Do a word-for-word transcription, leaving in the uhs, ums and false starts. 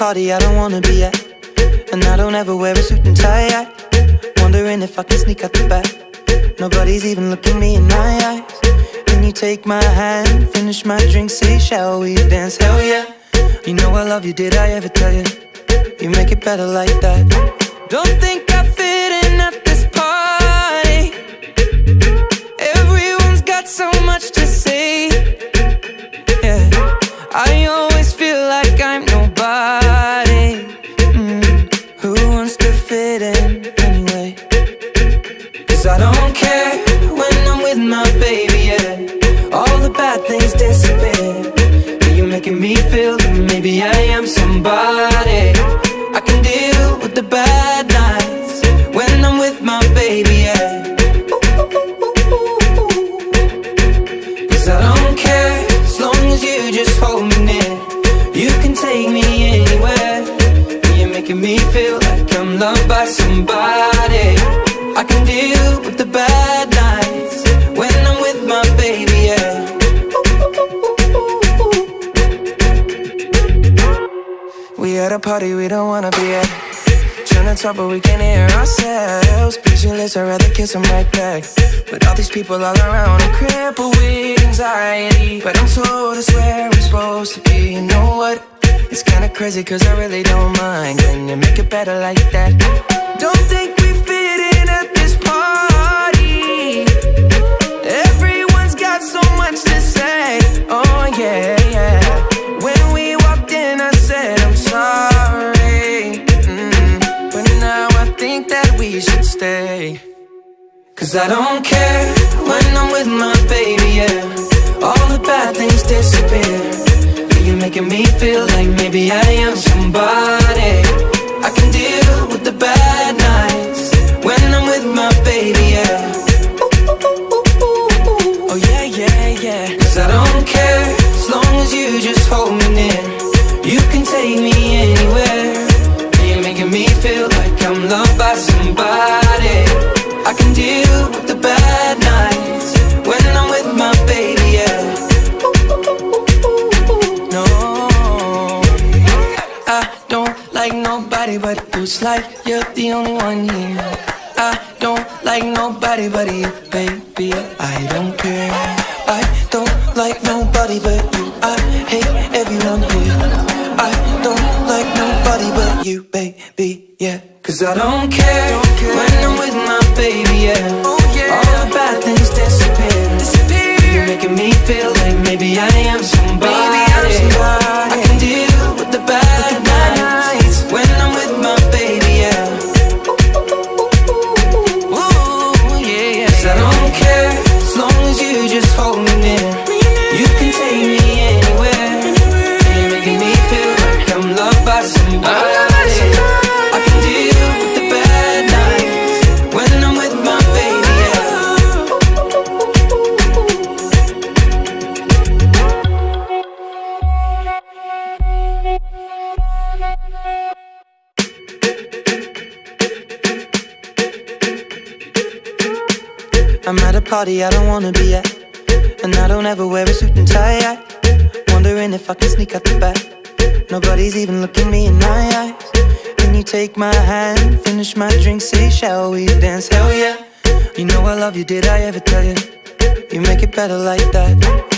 party I don't wanna be at, and I don't ever wear a suit and tie yet. Wondering if I can sneak out the back. Nobody's even looking me in my eyes. Then you take my hand, finish my drink, say shall we dance? Hell yeah. You know I love you, did I ever tell you? You make it better like that. Don't think I fit in at this party. Everyone's got so much to say. Yeah, I always feel like I'm nobody. mm. Who wants to fit in anyway? Cause I don't care when I'm with my baby, yeah. All the bad things disappear. You're making me feel that maybe I am somebody. I can deal with the bad nights when I'm with my baby, yeah. Cause I don't care as long as you just hold me near. You can take me anywhere. You're making me feel like I'm loved by somebody. I can deal with the bad nights when I'm with my baby, yeah. We at a party we don't wanna be at. Trying to talk but we can't hear ourselves. Pictureless, I'd rather kiss them right back. But all these people all around, I'm crippled with anxiety. But I'm told it's where I'm supposed to be. You know what? It's kinda crazy cause I really don't mind. Can you make it better like that? Don't think we fit in at this party. Everyone's got so much to say. Oh yeah, yeah. When we walked in I said I'm sorry, mm, but now I think that we should stay. Cause I don't care when I'm with my baby, yeah. All the bad things disappear. You're making me feel like maybe I am somebody. I can deal with the bad nights when I'm with my baby, yeah. Oh yeah, yeah, yeah. Cause I don't care as long as you just hold me near. You can take me anywhere. You're making me feel like I'm loved by somebody. I can deal with the bad nights when I'm with my baby, yeah. No, I don't like nobody but you. It's like you're the only one here. I don't like nobody but you, baby. I don't care. I don't like nobody but you. I hate everyone here. I don't like nobody but you, baby, yeah. Cause I don't care, don't care when I'm with my baby, yeah. Oh, yeah. All the bad things disappear. disappear. You're making me feel like maybe I am somebody. Maybe I'm somebody. I can deal with the bad, with the bad nights when I'm with my baby, yeah. Ooh, yeah, yeah. Cause I don't care as long as you just hold me near. You can take me anywhere. You're making me feel like I'm loved by somebody. I can deal with the bad nights when I'm with my baby, yeah. I'm at a party I don't wanna be at, and I don't ever wear a suit and tie yet. Wondering if I can sneak out the back. Nobody's even looking me in my eyes. Then you take my hand, finish my drink, say shall we dance? Hell yeah. You know I love you, did I ever tell you? You make it better like that.